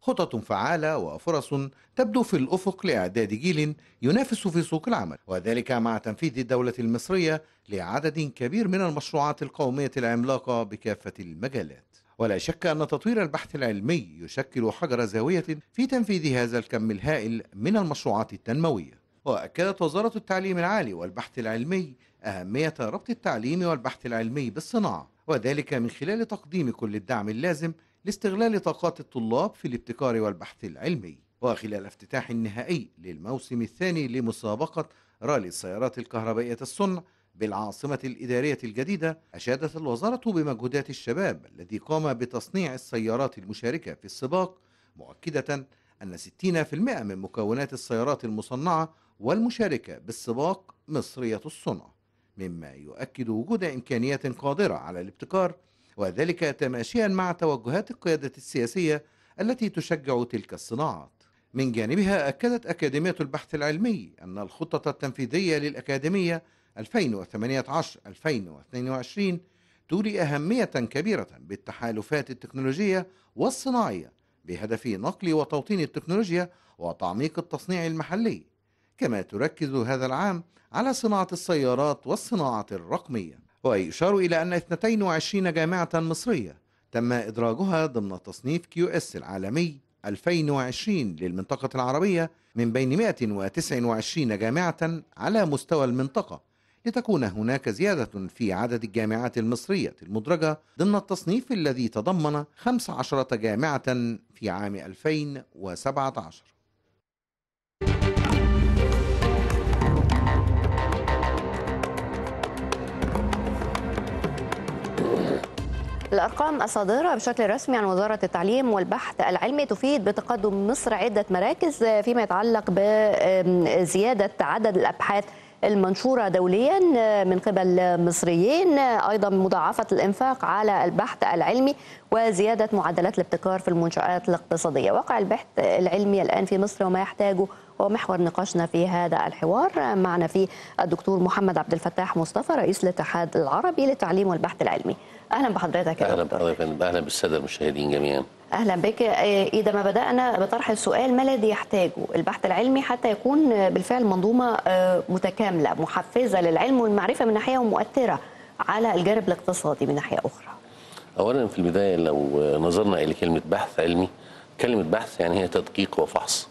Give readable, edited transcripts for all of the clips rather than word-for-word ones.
خطط فعالة وفرص تبدو في الأفق لإعداد جيل ينافس في سوق العمل، وذلك مع تنفيذ الدولة المصرية لعدد كبير من المشروعات القومية العملاقة بكافة المجالات. ولا شك أن تطوير البحث العلمي يشكل حجر زاوية في تنفيذ هذا الكم الهائل من المشروعات التنموية. وأكدت وزارة التعليم العالي والبحث العلمي أهمية ربط التعليم والبحث العلمي بالصناعة، وذلك من خلال تقديم كل الدعم اللازم لاستغلال طاقات الطلاب في الابتكار والبحث العلمي. وخلال افتتاح النهائي للموسم الثاني لمسابقة رالي السيارات الكهربائية الصنع بالعاصمة الإدارية الجديدة، أشادت الوزارة بمجهودات الشباب الذي قام بتصنيع السيارات المشاركة في السباق، مؤكدة أن 60% من مكونات السيارات المصنعة والمشاركة بالسباق مصرية الصنع، مما يؤكد وجود إمكانيات قادرة على الابتكار، وذلك تماشيا مع توجهات القيادة السياسية التي تشجع تلك الصناعات. من جانبها أكدت أكاديمية البحث العلمي أن الخطة التنفيذية للأكاديمية 2018-2022 تولي أهمية كبيرة بالتحالفات التكنولوجية والصناعية بهدف نقل وتوطين التكنولوجيا وتعميق التصنيع المحلي، كما تركز هذا العام على صناعة السيارات والصناعة الرقمية. ويشار إلى أن 22 جامعة مصرية تم إدراجها ضمن تصنيف QS العالمي 2020 للمنطقة العربية من بين 129 جامعة على مستوى المنطقة، لتكون هناك زيادة في عدد الجامعات المصرية المدرجة ضمن التصنيف الذي تضمن 15 جامعة في عام 2017. الأرقام الصادرة بشكل رسمي عن وزارة التعليم والبحث العلمي تفيد بتقدم مصر عدة مراكز فيما يتعلق بزيادة عدد الأبحاث المنشورة دوليا من قبل مصريين، أيضا مضاعفة الإنفاق على البحث العلمي وزيادة معدلات الابتكار في المنشآت الاقتصادية. واقع البحث العلمي الآن في مصر وما يحتاجه هو محور نقاشنا في هذا الحوار. معنا فيه الدكتور محمد عبد الفتاح مصطفى رئيس الاتحاد العربي للتعليم والبحث العلمي. أهلا بحضرتك يا دكتور. أهلا بحضرتك، أهلا بالسادة المشاهدين جميعا. أهلا بك. إذا ما بدأنا بطرح السؤال، ما الذي يحتاجه البحث العلمي حتى يكون بالفعل منظومة متكاملة محفزة للعلم والمعرفة من ناحية ومؤثرة على الجانب الاقتصادي من ناحية أخرى؟ أولا في البداية لو نظرنا إلى كلمة بحث علمي، كلمة بحث يعني هي تدقيق وفحص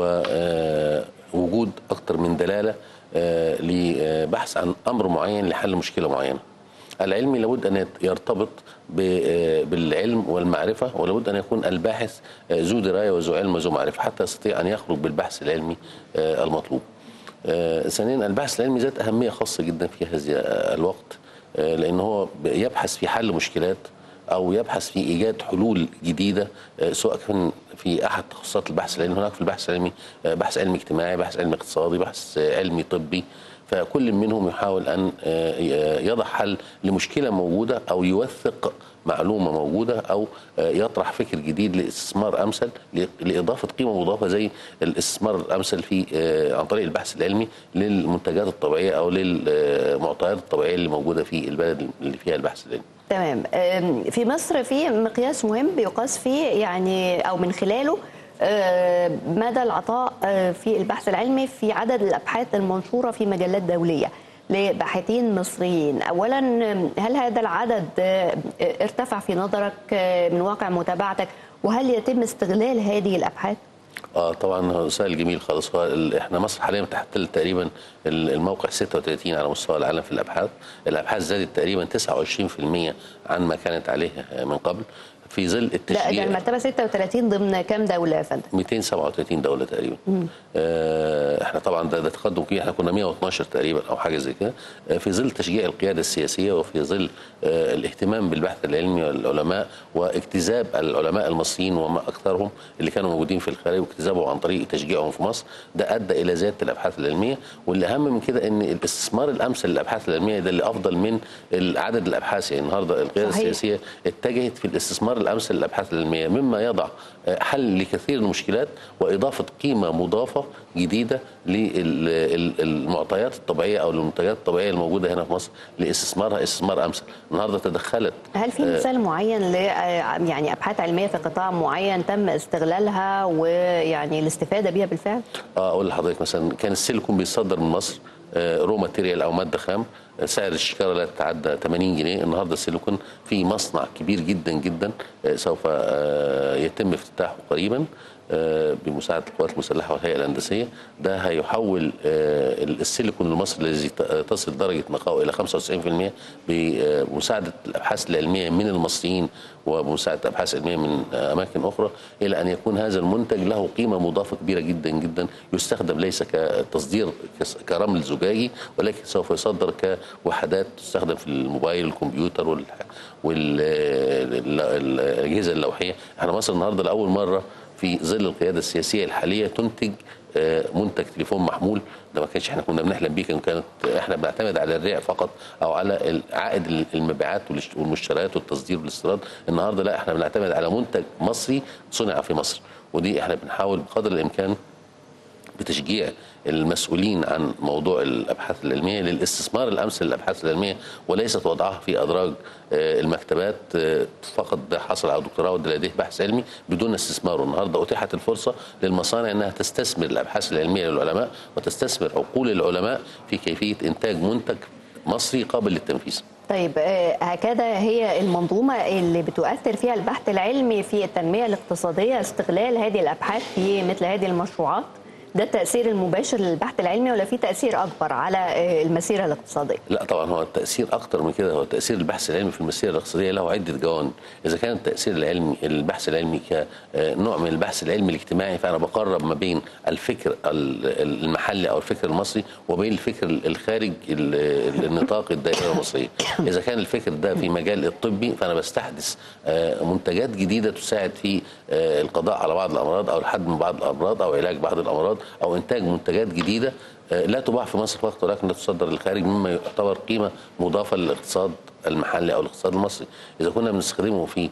ووجود أكثر من دلالة لبحث عن أمر معين لحل مشكلة معينة. العلمي لابد أن يرتبط بالعلم والمعرفة، ولابد أن يكون الباحث ذو دراية وذو علم وذو معرفة حتى يستطيع أن يخرج بالبحث العلمي المطلوب. ثانيا البحث العلمي ذات أهمية خاصة جدا في هذا الوقت، لأنه هو يبحث في حل مشكلات أو يبحث في إيجاد حلول جديدة، سواء كان في أحد تخصصات البحث العلمي. هناك في البحث العلمي بحث علمي اجتماعي، بحث علمي اقتصادي، بحث علمي طبي، فكل منهم يحاول أن يضع حل لمشكلة موجودة أو يوثق معلومة موجودة أو يطرح فكر جديد لاستثمار أمثل لإضافة قيمة مضافة زي الاستثمار الأمثل في عن طريق البحث العلمي للمنتجات الطبيعية أو للمعطيات الطبيعية اللي موجودة في البلد اللي فيها البحث العلمي. تمام. في مصر في مقياس مهم بيقاس فيه يعني أو من خلاله مدى العطاء في البحث العلمي في عدد الأبحاث المنشورة في مجلات دولية لباحثين مصريين. أولا، هل هذا العدد ارتفع في نظرك من واقع متابعتك، وهل يتم استغلال هذه الأبحاث؟ طبعا سؤال جميل خالص. احنا مصر حاليا تحتل تقريبا الموقع 36 على مستوى العالم في الابحاث زادت تقريبا 29% عن ما كانت عليه من قبل في ظل التشجيع. لا، ده المرتبه 36 ضمن كام دوله يا فندم؟ 237 دوله تقريبا. احنا طبعا ده تقدم كبير، احنا كنا 112 تقريبا او حاجه زي كده، في ظل تشجيع القياده السياسيه وفي ظل الاهتمام بالبحث العلمي والعلماء واجتذاب العلماء المصريين وما اكثرهم اللي كانوا موجودين في الخارج واجتذابهم عن طريق تشجيعهم في مصر. ده ادى الى زياده الابحاث العلميه، واللي اهم من كده ان الاستثمار الامثل للابحاث العلميه ده اللي افضل من عدد الابحاث. يعني النهارده القياده السياسيه اتجهت في الاستثمار الاستثمار الامثل للابحاث العلميه، مما يضع حل لكثير من المشكلات واضافه قيمه مضافه جديده للمعطيات الطبيعيه او المنتجات الطبيعيه الموجوده هنا في مصر لاستثمارها استثمار امثل. النهارده تدخلت. هل في مثال معين ل يعني ابحاث علميه في قطاع معين تم استغلالها ويعني الاستفاده بيها بالفعل؟ اقول لحضرتك مثلا كان السيليكون بيصدر من مصر رو ماتيريال او ماده خام، سعر الشكاره لا تتعدى 80 جنيه. النهارده السيليكون في مصنع كبير جدا جدا سوف يتم افتتاحه قريبا بمساعده القوات المسلحه والهيئه الهندسيه. ده هيحول السيليكون المصري الذي تصل درجه نقائه الى 95% بمساعده الابحاث العلميه من المصريين وبمساعده ابحاث علميه من اماكن اخرى، الى ان يكون هذا المنتج له قيمه مضافه كبيره جدا جدا، يستخدم ليس كتصدير كرمل زجاجي، ولكن سوف يصدر كوحدات تستخدم في الموبايل والكمبيوتر والاجهزه اللوحيه. احنا مصر النهارده لاول مره في ظل القياده السياسيه الحاليه تنتج منتج تليفون محمول. ده ما كانش احنا كنا بنحلم بيه، كانت احنا بنعتمد على الريع فقط او على عائد المبيعات والمشتريات والتصدير والاستيراد. النهارده لا، احنا بنعتمد على منتج مصري صنع في مصر، ودي احنا بنحاول بقدر الامكان بتشجيع المسؤولين عن موضوع الابحاث العلميه للاستثمار الامثل للابحاث العلميه، وليست وضعها في ادراج المكتبات فقط ده حصل على دكتوراه وده لديه بحث علمي بدون استثماره. النهارده اتيحت الفرصه للمصانع انها تستثمر الابحاث العلميه للعلماء وتستثمر عقول العلماء في كيفيه انتاج منتج مصري قابل للتنفيذ. طيب هكذا هي المنظومة اللي بتؤثر فيها البحث العلمي في التنمية الاقتصادية، استغلال هذه الأبحاث في مثل هذه المشروعات؟ ده التأثير المباشر للبحث العلمي ولا في تأثير أكبر على المسيرة الاقتصادية؟ لا طبعا، هو التأثير أكتر من كده. هو تأثير البحث العلمي في المسيرة الاقتصادية له عدة جوانب. إذا كان التأثير العلمي البحث العلمي كنوع من البحث العلمي الاجتماعي، فأنا بقرب ما بين الفكر المحلي أو الفكر المصري وبين الفكر الخارج النطاق الدائرة المصرية. إذا كان الفكر ده في مجال الطبي، فأنا بستحدث منتجات جديدة تساعد في القضاء على بعض الأمراض أو الحد من بعض الأمراض أو علاج بعض الأمراض أو إنتاج منتجات جديدة لا تباع في مصر فقط ولكن لا تصدر للخارج، مما يعتبر قيمة مضافة للاقتصاد المحلي أو الاقتصاد المصري. إذا كنا بنستخدمه في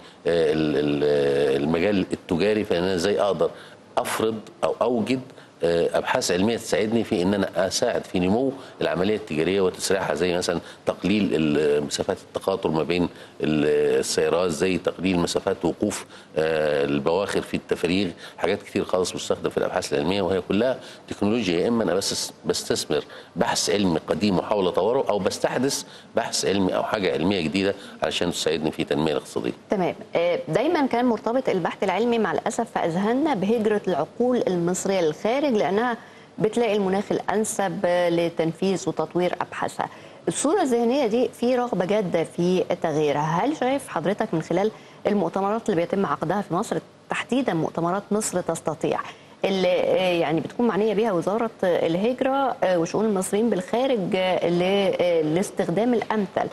المجال التجاري، فأنا إزاي أقدر أفرض أو أوجد ابحاث علميه تساعدني في ان انا اساعد في نمو العمليه التجاريه وتسريعها، زي مثلا تقليل مسافات التقاطر ما بين السيارات، زي تقليل مسافات وقوف البواخر في التفريغ. حاجات كتير خالص مستخدم في الابحاث العلميه، وهي كلها تكنولوجيا. يا اما انا بس بستثمر بحث علمي قديم واحاول اطوره، او بستحدث بحث علمي او حاجه علميه جديده علشان تساعدني في التنميه الاقتصاديه. تمام. دايما كان مرتبط البحث العلمي مع الاسف في اذهاننا بهجره العقول المصريه للخارج، لأنها بتلاقي المناخ الأنسب لتنفيذ وتطوير أبحاثها. الصورة الذهنية دي في رغبة جادة في تغييرها. هل شايف حضرتك من خلال المؤتمرات اللي بيتم عقدها في مصر، تحديدا مؤتمرات مصر تستطيع، اللي يعني بتكون معنية بها وزارة الهجرة وشؤون المصريين بالخارج للاستخدام الأمثل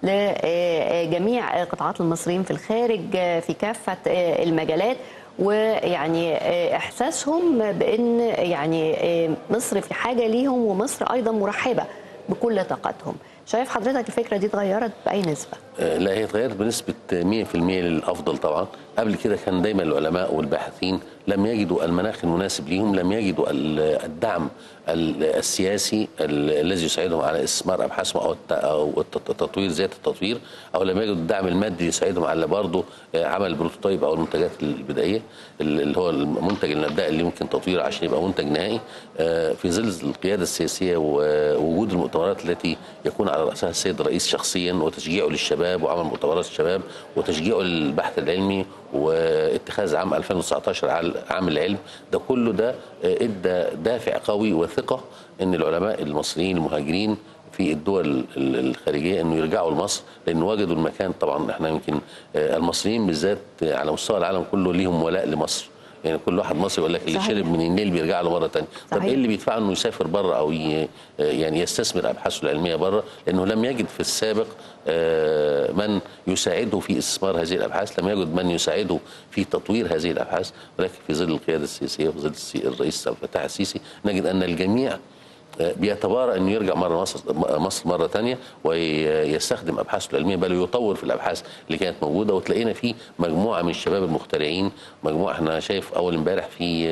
لجميع قطاعات المصريين في الخارج في كافة المجالات، ويعني احساسهم بان يعني مصر في حاجه ليهم ومصر ايضا مرحبه بكل طاقتهم؟ شايف حضرتك الفكره دي اتغيرت باي نسبه؟ لا، هي اتغيرت بنسبه 100% للافضل طبعا. قبل كده كان دايما العلماء والباحثين لم يجدوا المناخ المناسب ليهم، لم يجدوا الدعم السياسي الذي يساعدهم على استثمار ابحاثهم او التطوير، زياده التطوير، او لم يجدوا الدعم المادي يساعدهم على برضه عمل البروتوتايب او المنتجات البدائيه اللي هو المنتج المبدئي اللي ممكن تطويره عشان يبقى منتج نهائي. في ظل القياده السياسيه ووجود المؤتمرات التي يكون على راسها السيد الرئيس شخصيا، وتشجيعه للشباب وعمل مؤتمرات الشباب وتشجيعه للبحث العلمي واتخاذ عام 2019 عام العلم، ده كله ده ادى دافع قوي وثقه ان العلماء المصريين المهاجرين في الدول الخارجيه انه يرجعوا لمصر، لان وجدوا المكان. طبعا احنا يمكن المصريين بالذات على مستوى العالم كله ليهم ولاء لمصر، يعني كل واحد مصري يقول لك اللي شرب من النيل بيرجع له مره ثانيه. طب ايه اللي بيدفعه انه يسافر بره او يعني يستثمر ابحاثه العلميه بره؟ لانه لم يجد في السابق من يساعده في استثمار هذه الابحاث، لم يجد من يساعده في تطوير هذه الابحاث. ولكن في ظل القياده السياسيه وفي ظل الرئيس عبد الفتاح السيسي نجد ان الجميع بيتبارى انه يرجع مصر مره ثانيه ويستخدم ابحاثه العلميه، بل يطور في الابحاث اللي كانت موجوده. وتلاقينا في مجموعه من الشباب المخترعين، مجموعه احنا شايف اول امبارح في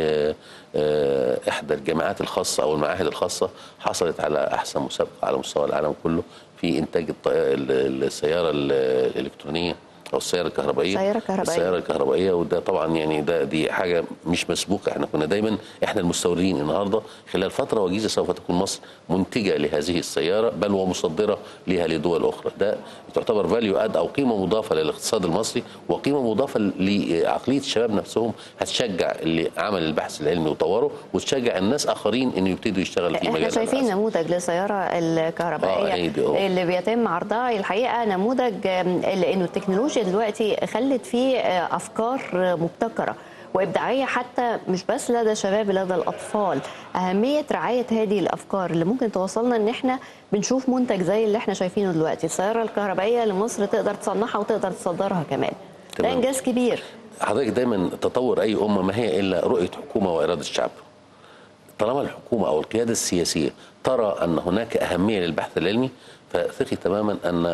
احدى الجامعات الخاصه او المعاهد الخاصه حصلت على احسن مسابقه على مستوى العالم كله في انتاج السياره الالكترونيه او السياره الكهربائيه. السياره الكهربائيه، وده طبعا يعني دي حاجه مش مسبوقه. احنا كنا دايما احنا المستوردين. النهارده خلال فتره وجيزه سوف تكون مصر منتجه لهذه السياره، بل ومصدره لها لدول اخرى. ده تعتبر فاليو اد او قيمه مضافه للاقتصاد المصري، وقيمه مضافه لعقليه الشباب نفسهم، هتشجع اللي عمل البحث العلمي وطوره، وتشجع الناس اخرين انه يبتدوا يشتغلوا في مجال. احنا شايفين نموذج للسياره الكهربائيه اللي بيتم عرضها. الحقيقه نموذج لانه التكنولوجيا دلوقتي خلت فيه افكار مبتكره وابداعيه، حتى مش بس لدى الشباب، لدى الاطفال. اهميه رعايه هذه الافكار اللي ممكن توصلنا ان احنا بنشوف منتج زي اللي احنا شايفينه دلوقتي، السياره الكهربائيه اللي مصر تقدر تصنعها وتقدر تصدرها كمان. ده انجاز كبير. حضرتك دايما تطور اي امه ما هي الا رؤيه حكومه واراده شعب. طالما الحكومه او القياده السياسيه ترى ان هناك اهميه للبحث العلمي، فثقي تماما ان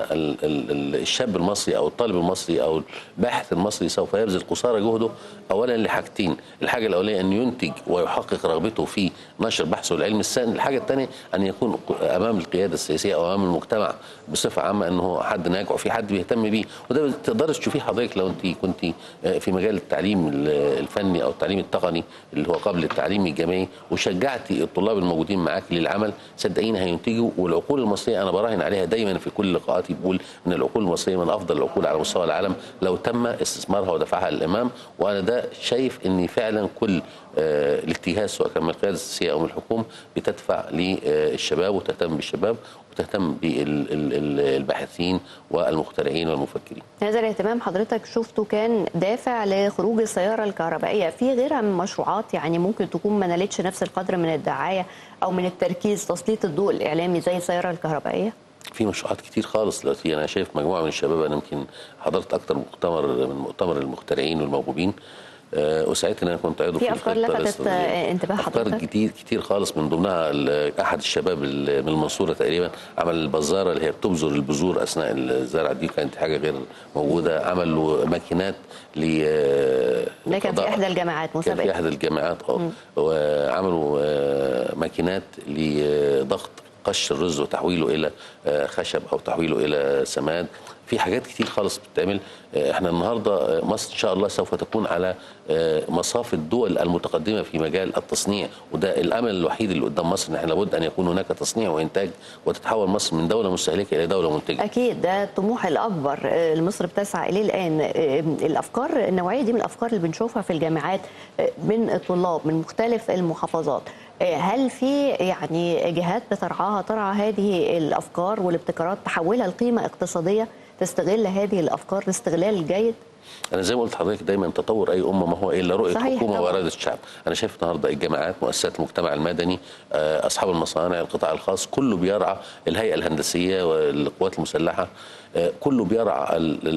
الشاب المصري او الطالب المصري او الباحث المصري سوف يبذل قصارى جهده اولا لحاجتين. الحاجه الاوليه ان ينتج ويحقق رغبته في نشر بحثه العلمي. الحاجه الثانيه ان يكون امام القياده السياسيه او امام المجتمع بصفه عامه انه حد ناجح وفي حد بيهتم بيه. وده تقدري تشوفيه حضرتك لو انت كنت في مجال التعليم الفني او التعليم التقني اللي هو قبل التعليم الجامعي، وشجعتي الطلاب الموجودين معاك للعمل، صدقيني هينتجوا. والعقول المصريه انا براهن عليها دايما في كل لقاءاتي، بقول ان العقول المصريه من افضل العقول على مستوى العالم لو تم استثمارها ودفعها للامام. وانا ده شايف ان فعلا كل الاتجاهات سواء كان من القياده السياسيه او من الحكومه بتدفع للشباب وتهتم بالشباب وتهتم بالباحثين والمخترعين والمفكرين. هذا الاهتمام حضرتك شفته كان دافع لخروج السياره الكهربائيه. في غيرها من مشروعات يعني ممكن تكون ما نالتش نفس القدر من الدعايه او من التركيز، تسليط الضوء الاعلامي زي السياره الكهربائيه؟ في مشروعات كتير خالص دلوقتي. انا شايف مجموعه من الشباب، انا يمكن حضرت اكتر من مؤتمر المخترعين والموهوبين، وساعتها انا كنت عضو في افكار لفتت انتباه حضرتك؟ افكار كتير خالص، من ضمنها احد الشباب من المنصوره تقريبا عمل البزاره اللي هي بتبذر البذور اثناء الزرع، دي كانت حاجه غير موجوده. عملوا ماكينات ده كان في احدى الجامعات مسابقه، كان في احدى الجامعات وعملوا ماكينات لضغط قش الرز وتحويله الى خشب او تحويله الى سماد. في حاجات كتير خالص بتتعمل. احنا النهارده مصر ان شاء الله سوف تكون على مصاف الدول المتقدمه في مجال التصنيع، وده الامل الوحيد اللي قدام مصر، ان احنا لابد ان يكون هناك تصنيع وانتاج وتتحول مصر من دوله مستهلكه الى دوله منتجه. اكيد ده الطموح الاكبر اللي مصر بتسعى اليه الان. الافكار النوعيه دي من الافكار اللي بنشوفها في الجامعات من الطلاب من مختلف المحافظات، هل في يعني جهات بترعاها ترعى هذه الافكار والابتكارات تحولها لقيمه اقتصاديه تستغل هذه الافكار الاستغلال الجيد؟ انا زي ما قلت لحضرتك دايما تطور اي امه ما هو الا رؤيه حكومه واراده الشعب. انا شايف النهارده الجامعات، مؤسسات المجتمع المدني، اصحاب المصانع، القطاع الخاص، كله بيرعى، الهيئه الهندسيه والقوات المسلحه، كله بيرعى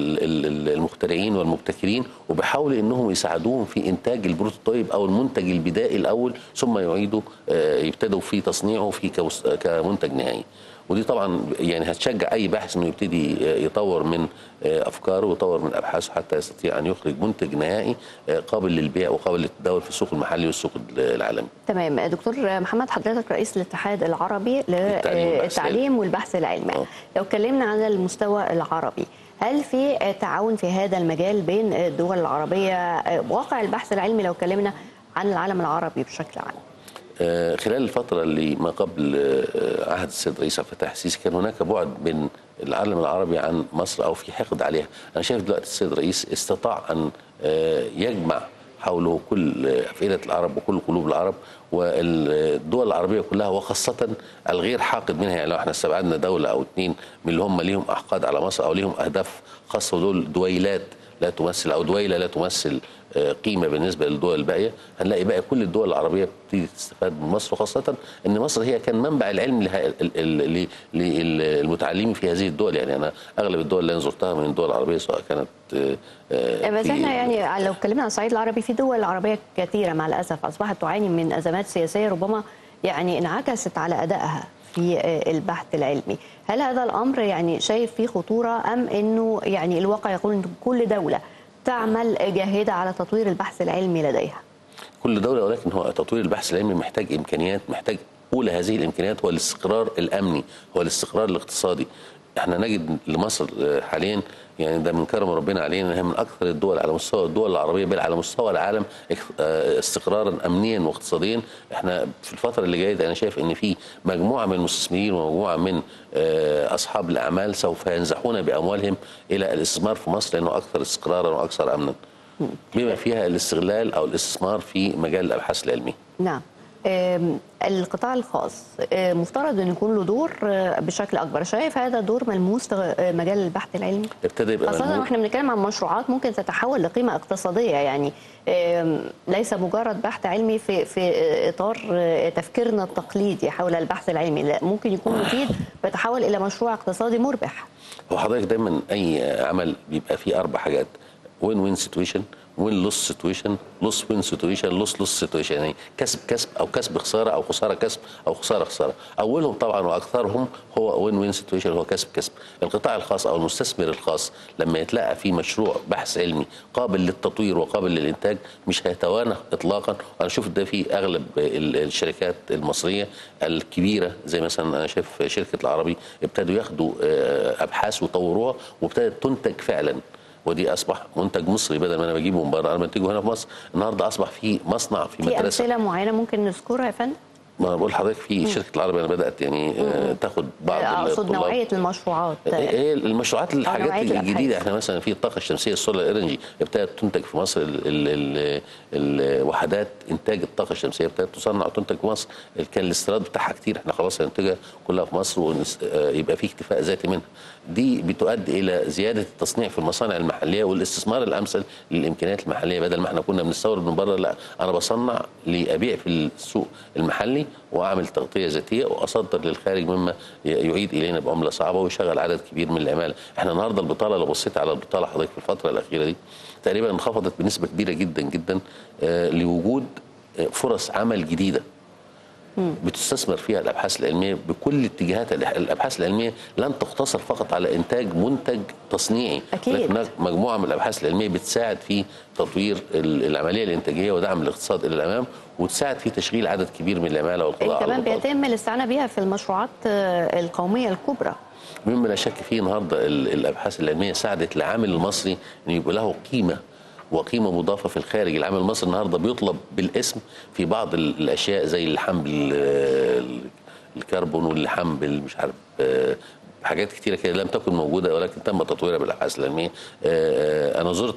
المخترعين والمبتكرين، وبيحاولوا انهم يساعدوهم في انتاج البروتوتايب او المنتج البدائي الاول، ثم يبتدوا في تصنيعه كمنتج نهائي. ودي طبعا يعني هتشجع اي باحث انه يبتدي يطور من افكاره ويطور من ابحاثه حتى يستطيع ان يخرج منتج نهائي قابل للبيع وقابل للتداول في السوق المحلي والسوق العالمي. تمام. دكتور محمد، حضرتك رئيس الاتحاد العربي للتعليم والبحث العلمي. لو اتكلمنا عن المستوى العربي، هل في تعاون في هذا المجال بين الدول العربيه؟ واقع البحث العلمي لو اتكلمنا عن العالم العربي بشكل عام، خلال الفترة اللي ما قبل عهد السيد رئيس عبد الفتاح السيسي كان هناك بعد بين العالم العربي عن مصر أو في حقد عليها. أنا شايف دلوقتي السيد الرئيس استطاع أن يجمع حوله كل أفئدة العرب وكل قلوب العرب والدول العربية كلها، وخاصة الغير حاقد منها. يعني لو احنا استبعدنا دولة أو اتنين من اللي هم ليهم أحقاد على مصر أو ليهم أهداف خاصة، ودول دويلات لا تمثل أو دويلة لا تمثل قيمه بالنسبه للدول الباقيه، هنلاقي بقى كل الدول العربيه بتيجي تستفاد من مصر، وخاصه ان مصر هي كان منبع العلم للمتعلمين في هذه الدول. يعني انا اغلب الدول اللي انا زرتها من الدول العربيه سواء كانت بس احنا يعني لو اتكلمنا عن الصعيد العربي، في دول عربيه كثيره مع الاسف اصبحت تعاني من ازمات سياسيه ربما يعني انعكست على أدائها في البحث العلمي. هل هذا الأمر يعني شايف فيه خطورة، أم أنه يعني الواقع يقول أن كل دولة تعمل جاهدة على تطوير البحث العلمي لديها؟ كل دولة، ولكن هو تطوير البحث العلمي محتاج إمكانيات، محتاج أولى هذه الإمكانيات هو الاستقرار الأمني، هو الاستقرار الاقتصادي. احنا نجد لمصر حاليا يعني ده من كرم ربنا علينا انها من اكثر الدول على مستوى الدول العربيه بل على مستوى العالم استقرارا امنيا واقتصاديا. احنا في الفتره اللي جايه انا شايف ان في مجموعه من المستثمرين ومجموعه من اصحاب الاعمال سوف ينزحون باموالهم الى الاستثمار في مصر لانه اكثر استقرارا واكثر امنا، بما فيها الاستغلال او الاستثمار في مجال الابحاث العلميه. نعم. القطاع الخاص مفترض أن يكون له دور بشكل أكبر، شايف هذا دور ملموس في مجال البحث العلمي؟ ابتدى يبقى خاصة واحنا بنتكلم عن مشروعات ممكن تتحول لقيمة اقتصادية، يعني ليس مجرد بحث علمي في إطار تفكيرنا التقليدي حول البحث العلمي، لا ممكن يكون مفيد ويتحول إلى مشروع اقتصادي مربح. هو حضرتك دايما أي عمل بيبقى فيه 4 حاجات: وين وين سيتويشن، وين لوس سيتويشن، لوس وين سيتويشن، لوس سيتويشن، يعني كسب كسب او كسب خساره او خساره كسب او خساره خساره. اولهم طبعا واكثرهم هو وين وين سيتويشن، هو كسب كسب. القطاع الخاص او المستثمر الخاص لما يتلقى في مشروع بحث علمي قابل للتطوير وقابل للانتاج مش هيتوانى اطلاقا. انا شفت ده في اغلب الشركات المصريه الكبيره، زي مثلا انا شايف شركه العربي ابتدوا ياخدوا ابحاث وطوروها وابتدت تنتج فعلا، ودي اصبح منتج مصري بدل ما انا بجيبه من بره انا بنتجه هنا في مصر. النهارده اصبح في مصنع في مدرسه. في امثله معينه ممكن نذكرها يا فندم؟ ما انا بقول لحضرتك في شركه العربي انا بدات يعني تاخد بعض اقصد نوعيه المشروعات. ايه المشروعات الحاجات الجديده. احنا مثلا في الطاقه الشمسيه السولار انرجي ابتدت تنتج في مصر، الوحدات انتاج الطاقه الشمسيه ابتدت تصنع وتنتج في مصر. كان الاستيراد بتاعها كتير، احنا خلاص هننتجها كلها في مصر ويبقى في اكتفاء ذاتي منها. دي بتؤدي الى زياده التصنيع في المصانع المحليه والاستثمار الامثل للامكانيات المحليه. بدل ما احنا كنا بنستورد من بره، لا انا بصنع لابيع في السوق المحلي واعمل تغطيه ذاتيه واصدر للخارج مما يعيد الينا بعمله صعبه ويشغل عدد كبير من العماله. احنا النهارده البطاله، لو بصيت على البطاله حضرتك في الفتره الاخيره دي تقريبا انخفضت بنسبه كبيره جدا جدا لوجود فرص عمل جديده بتستثمر فيها الابحاث العلميه بكل اتجاهات. الابحاث العلميه لن تقتصر فقط على انتاج منتج تصنيعي، أكيد. لكن هناك مجموعه من الابحاث العلميه بتساعد في تطوير العمليه الانتاجيه ودعم الاقتصاد الى الامام، وتساعد في تشغيل عدد كبير من العماله والقضاء على كمان البطاله. بيتم الاستعانه بها في المشروعات القوميه الكبرى. مما لا شك فيه النهارده الابحاث العلميه ساعدت العامل المصري انه يبقى له قيمه وقيمه مضافه في الخارج. العامل المصري النهارده بيطلب بالاسم في بعض الاشياء زي اللحام بالكربون واللحام مش عارف حاجات كتيره كده لم تكن موجوده ولكن تم تطويرها بالابحاث العلميه. انا زرت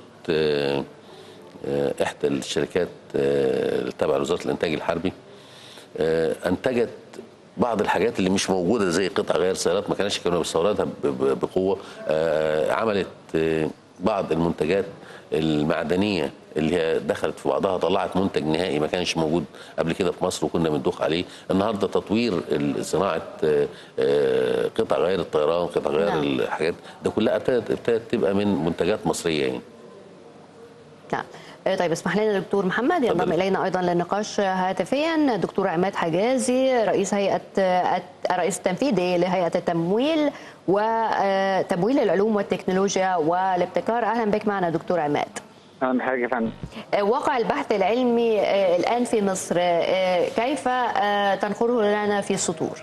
احدى الشركات تبع وزاره الانتاج الحربي، انتجت بعض الحاجات اللي مش موجوده زي قطع غيار سيارات، ما كانوا بيستوردها بقوه. عملت بعض المنتجات المعدنيه اللي هي دخلت في بعضها طلعت منتج نهائي ما كانش موجود قبل كده في مصر وكنا بندوخ عليه. النهارده تطوير صناعه قطع غيار الطيران، قطع غيار الحاجات ده كلها ابتدت تبقى من منتجات مصريه يعني. نعم. طيب اسمح لنا دكتور محمد ينضم الينا ايضا للنقاش هاتفيا دكتور عماد حجازي، رئيس التنفيذي لهيئه التمويل وتمويل العلوم والتكنولوجيا والابتكار. اهلا بك معنا دكتور عماد. اهلا بحضرتك يا فندم. واقع البحث العلمي الان في مصر كيف تنقله لنا في سطور؟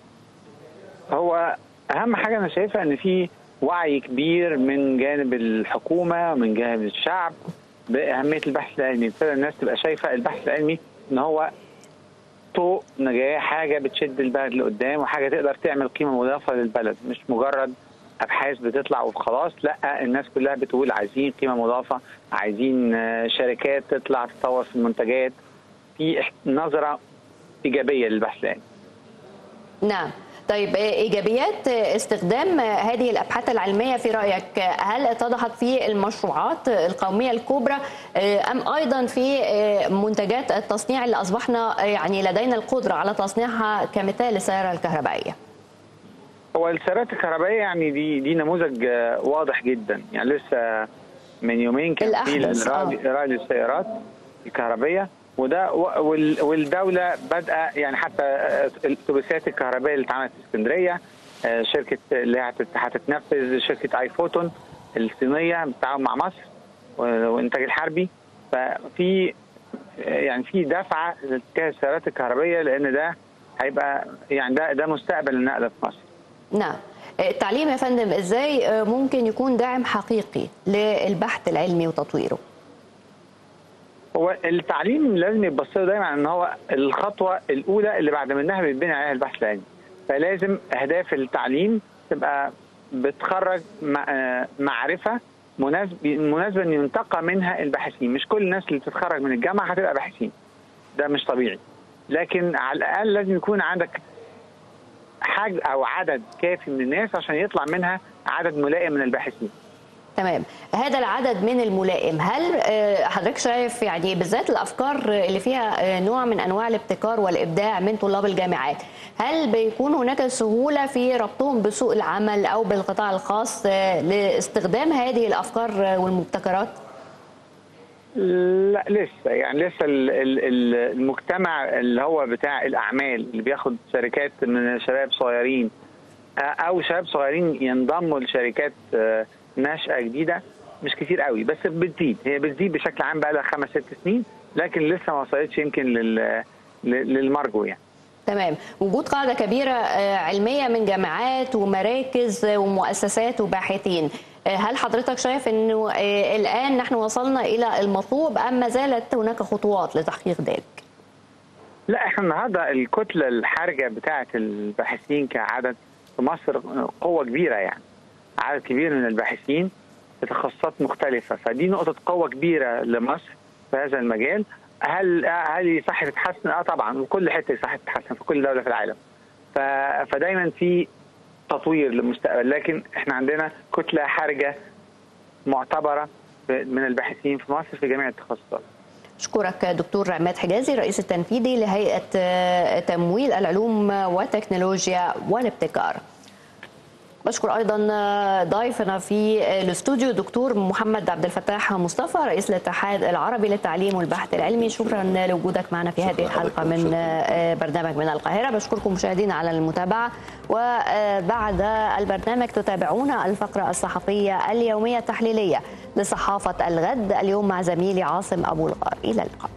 هو اهم حاجه انا شايفها ان في وعي كبير من جانب الحكومه ومن جانب الشعب باهميه البحث العلمي. ابتدى الناس تبقى شايفه البحث العلمي ان هو طوق نجاه، حاجه بتشد البلد لقدام وحاجه تقدر تعمل قيمه مضافه للبلد، مش مجرد ابحاث بتطلع وخلاص. لا، الناس كلها بتقول عايزين قيمه مضافه، عايزين شركات تطلع تطور في المنتجات. في نظره ايجابيه للبحث العلمي. نعم. طيب ايجابيات استخدام هذه الابحاث العلميه في رايك هل اتضحت في المشروعات القوميه الكبرى ام ايضا في منتجات التصنيع اللي اصبحنا يعني لدينا القدره على تصنيعها كمثال السياره الكهربائيه؟ هو السيارات الكهربائيه يعني دي نموذج واضح جدا. يعني لسه من يومين كان في رالي السيارات الكهربائيه والدوله بادئه يعني حتى الاتوبيسات الكهربائيه اللي اتعملت في اسكندريه، شركه اللي هتتنفذ شركه اي فوتون الصينيه بالتعاون مع مصر والانتاج الحربي. ففي يعني في دفعه لاتجاه السيارات الكهربائيه، لان ده هيبقى يعني ده مستقبل النقل في مصر. نعم. التعليم يا فندم ازاي ممكن يكون داعم حقيقي للبحث العلمي وتطويره؟ هو التعليم لازم يبص له دايما ان هو الخطوه الاولى اللي بعد منها بيتبني عليها البحث العلمي. فلازم اهداف التعليم تبقى بتخرج معرفه مناسبه ان ينتقى منها الباحثين. مش كل الناس اللي بتتخرج من الجامعه هتبقى باحثين، ده مش طبيعي، لكن على الاقل لازم يكون عندك حاجه او عدد كافي من الناس عشان يطلع منها عدد ملائم من الباحثين. تمام. هذا العدد من الملائم، هل حضرتك شايف يعني بالذات الافكار اللي فيها نوع من انواع الابتكار والابداع من طلاب الجامعات، هل بيكون هناك سهوله في ربطهم بسوق العمل او بالقطاع الخاص لاستخدام هذه الافكار والمبتكرات؟ لا لسه، يعني لسه المجتمع اللي هو بتاع الاعمال اللي بياخد شركات من شباب صغيرين او شباب صغيرين ينضموا لشركات ناشئه جديده مش كتير قوي، بس هي بتزيد بشكل عام بقى لها 5-6 سنين، لكن لسه ما وصلتش يمكن للمرجو يعني. تمام. وجود قاعده كبيره علميه من جامعات ومراكز ومؤسسات وباحثين، هل حضرتك شايف انه الان نحن وصلنا الى المطلوب ام ما زالت هناك خطوات لتحقيق ذلك؟ لا، احنا النهارده الكتله الحرجه بتاعه الباحثين كعدد في مصر قوه كبيره، يعني عدد كبير من الباحثين في تخصصات مختلفه، فدي نقطه قوه كبيره لمصر في هذا المجال. هل يصح تتحسن؟ طبعا، وكل حته يصح تتحسن في كل دوله في العالم. فدايما في تطوير للمستقبل، لكن احنا عندنا كتله حرجه معتبره من الباحثين في مصر في جميع التخصصات. أشكرك دكتور عماد حجازي، رئيس التنفيذي لهيئة تمويل العلوم والتكنولوجيا والابتكار. بشكر أيضا ضيفنا في الاستوديو دكتور محمد عبد الفتاح مصطفى، رئيس الاتحاد العربي للتعليم والبحث العلمي. شكرا لوجودك معنا في هذه الحلقة من برنامج من القاهرة. بشكركم مشاهدينا على المتابعة، وبعد البرنامج تتابعون الفقرة الصحفية اليومية التحليلية لصحافة الغد اليوم مع زميلي عاصم أبو الغار. إلى اللقاء.